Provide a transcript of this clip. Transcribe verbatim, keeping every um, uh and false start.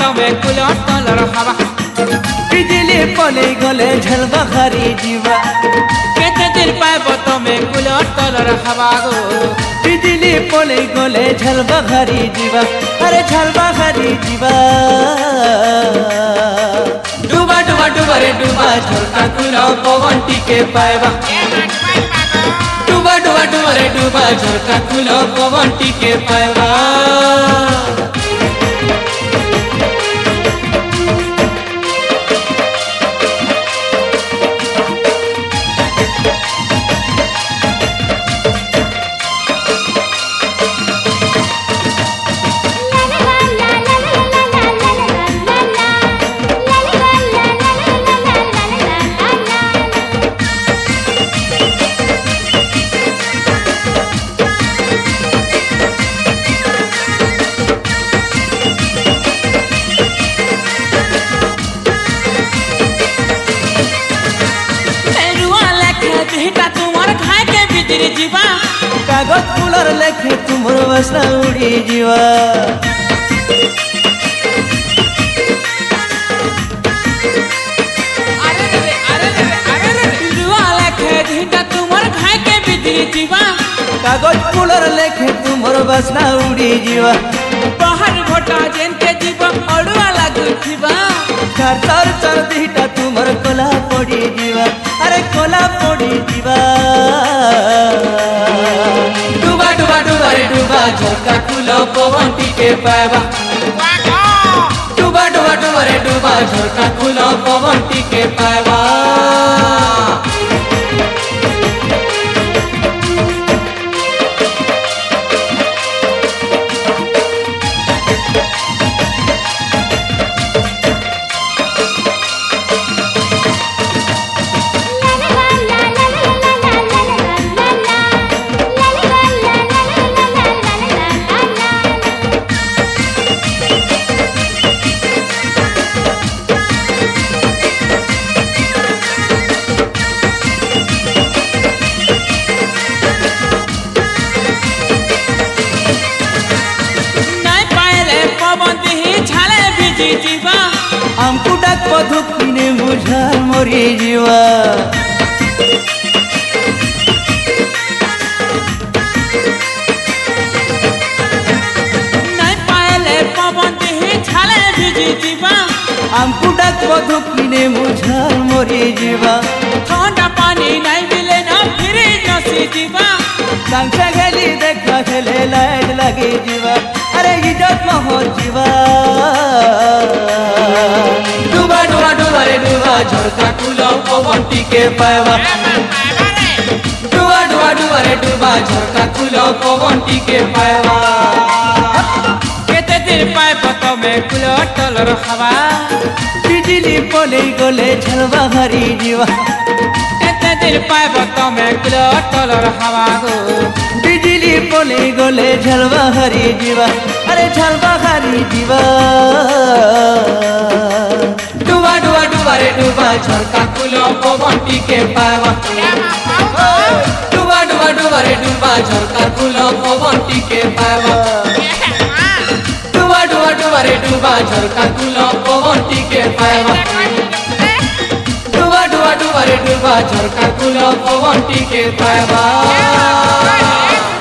तमे कुलो तलर हवा बिजली पले गले झलवा हरी जीवा केते दिन पाइब तमे कुलो तलर हवा गो बिजली पले गले झलवा हरी जीवा अरे झलवा हरी जीवा डूबा डूबा डूबा रे डूबा झलका कुलो पवन टिके पाइबा डूबा डूबा डूबा रे डूबा झलका कुलो पवन टिके पाइबा जीवा कागज फूलर लेखे तुमर बसना उड़ी जीवा अरे रे अरे रे अरे रे जुआ लेखे झीटा तुमर खाए के बिजली जीवा कागज फूलर लेखे तुमर बसना उड़ी जीवा बाहर घोटा जेन के जीवा अड़ुआ लागू जीवा चार चार चार दीटा तुमर कोला पड़ी जीवा अरे कोला पड़ी जीवा डूबा डूबा डूबा रे डूबा झलका कुलो पवन टिके पाइबा डूबा डूबा डूबा रे डूबा झलका कुलो पवन टिके पाइबा हमको डाक पधुकिने मुझार मोरी जीवा नहीं पाएले पवन दिही छाले भिजी जीवा हमको डाक पधुकिने मुझार मोरी जीवा ठंडा पानी नहीं मिले ना फिर नसी जीवा संख्या गेली देखा खेले लाइट लगी जीवा अरे इज्जत में हो जीवा डूबा डूबा डूबा रे डूबा झलका कुलो पवन टिके पाइबा डूबा डूबा डूबा रे डूबा झलका कुलो पवन टिके पाइबा केते दिन पाइब तमे कुलो तलर हवा बिजली पले गले झलवा हरी जीवा केते दिन पाइब तमे कुलो तलर हवा गो बिजली पले गले झलवा हरी जीवा अरे झलवा हरी जीवा डूबा डूबा डूबा रे डूबा झलका कुलो पवन टिके पाइबा डूबा डूबा डूबा रे डूबा झलका कुलो पवन टिके पाइबा डूबा डूबा डूबा रे डूबा झलका कुलो पवन टिके पाइबा डूबा डूबा डूबा रे डूबा झलका कुलो पवन टिके पाइबा